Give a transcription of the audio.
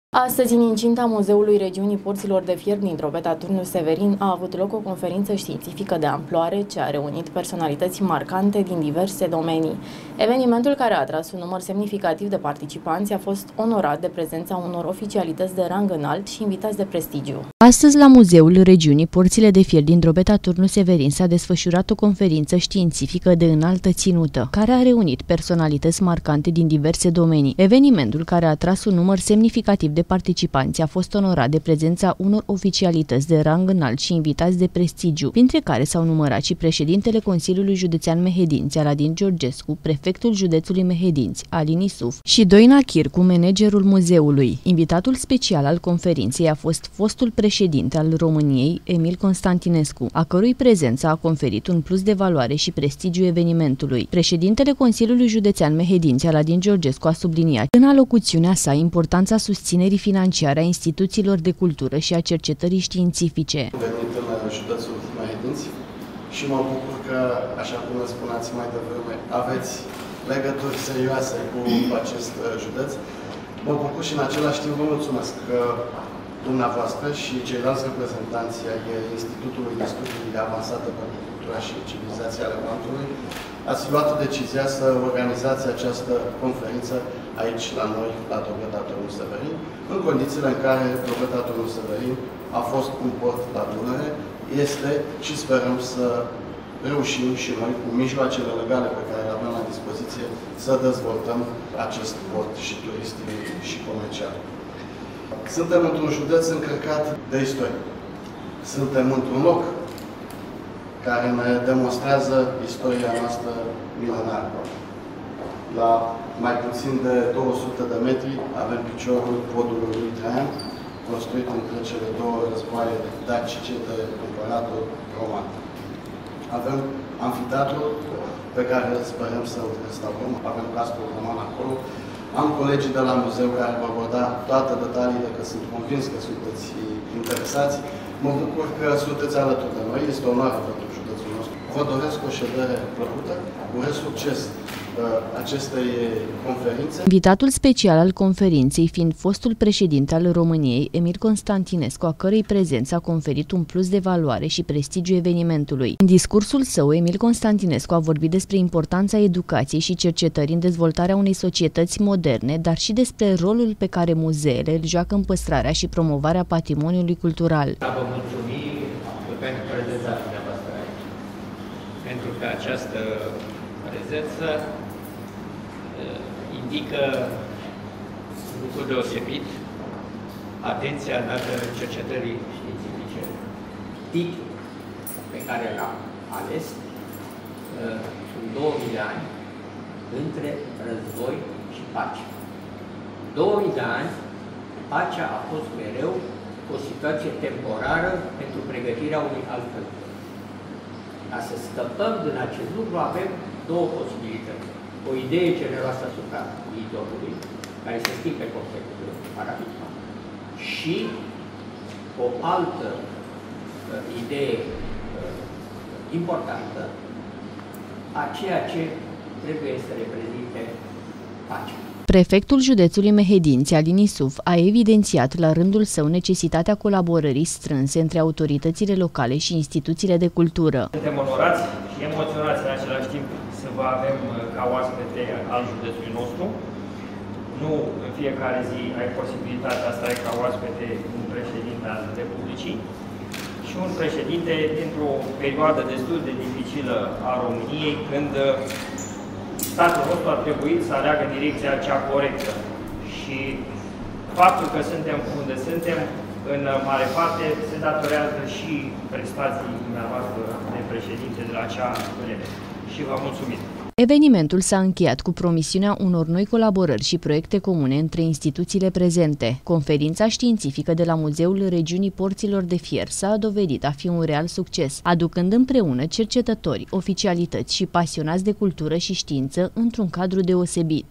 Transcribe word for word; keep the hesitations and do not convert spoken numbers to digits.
Astăzi, în incinta Muzeului Regiunii Porților de Fier din Drobeta Turnu Severin, a avut loc o conferință științifică de amploare ce a reunit personalități marcante din diverse domenii. Evenimentul, care a atras un număr semnificativ de participanți, a fost onorat de prezența unor oficialități de rang înalt și invitați de prestigiu. Astăzi, la Muzeul Regiunii Porțile de Fier din Drobeta Turnu Severin s-a desfășurat o conferință științifică de înaltă ținută, care a reunit personalități marcante din diverse domenii. Evenimentul, care a atras un număr semnificativ de participanți, a fost onorat de prezența unor oficialități de rang înalt și invitați de prestigiu, printre care s-au numărat și președintele Consiliului Județean Mehedinți, Aladin Georgescu, prefectul județului Mehedinți, Alin Isuf, și Doina Chircu, managerul muzeului. Invitatul special al conferinței a fost fostul președinte al României, Emil Constantinescu, a cărui prezență a conferit un plus de valoare și prestigiu evenimentului. Președintele Consiliului Județean Mehedinți, Aladin Georgescu, a subliniat în alocuțiunea sa importanța susținerii financiare a instituțiilor de cultură și a cercetării științifice. Am venit în județul Mehedinți și mă bucur că, așa cum îmi spuneați mai devreme, aveți legături serioase cu acest județ. Mă bucur și în același timp vă mulțumesc că dumneavoastră și ceilalți reprezentanți ai Institutului de Studii Avansate pentru Cultura și Civilizația Levantului ați luat decizia să organizați această conferință aici la noi, la Drobeta Turnu Severin, în condițiile în care Drobeta Turnu Severin a fost un port la Dunăre, este și sperăm să reușim și noi, cu mijloacele legale pe care le avem la dispoziție, să dezvoltăm acest port și turistic și comercial. Suntem într-un județ încărcat de istorie. Suntem într-un loc care ne demonstrează istoria noastră milenară. La mai puțin de două sute de metri avem piciorul podului lui Traian, construit între cele două războaie dacice de împăratul roman. Avem amfiteatrul pe care sperăm să-l restaurăm, avem castrul roman acolo. Am colegii de la muzeu care vă vor da toate detaliile, că sunt convins că sunteți interesați. Mă bucur că sunteți alături de noi, este o onoare pentru județul nostru. Vă doresc o ședere plăcută, urez succes acestei conferințe. Invitatul special al conferinței fiind fostul președinte al României, Emil Constantinescu, a cărei prezență a conferit un plus de valoare și prestigiu evenimentului. În discursul său, Emil Constantinescu a vorbit despre importanța educației și cercetării în dezvoltarea unei societăți moderne, dar și despre rolul pe care muzeele îl joacă în păstrarea și promovarea patrimoniului cultural. Vă mulțumim pentru prezența dumneavoastră aici, pentru că această prezență indică un lucru deosebit, atenția dată cercetării științifice. Titlul pe care l-am ales sunt două mii de ani între război și pace. două mii de ani, pacea a fost mereu o situație temporară pentru pregătirea unui alt război. Ca să scăpăm din acest lucru, avem două posibilități. O idee generoasă asupra viitorului, care se schimbe contextul paradigma, și o altă uh, idee uh, importantă, a ceea ce trebuie să reprezinte pacea. Prefectul județului Mehedinți, Alin Isuf, a evidențiat la rândul său necesitatea colaborării strânse între autoritățile locale și instituțiile de cultură. Suntem onorați și emoționați în același timp să vă avem ca oaspete al județului nostru. Nu în fiecare zi ai posibilitatea să ai ca oaspete un președinte al Republicii și un președinte dintr-o perioadă destul de dificilă a României, când statul nostru a trebuit să aleagă direcția cea corectă. Și faptul că suntem unde suntem, în mare parte, se datorează și prestației dumneavoastră de președinte de la acea vreme. Și vă mulțumim! Evenimentul s-a încheiat cu promisiunea unor noi colaborări și proiecte comune între instituțiile prezente. Conferința științifică de la Muzeul Regiunii Porților de Fier s-a dovedit a fi un real succes, aducând împreună cercetători, oficialități și pasionați de cultură și știință într-un cadru deosebit.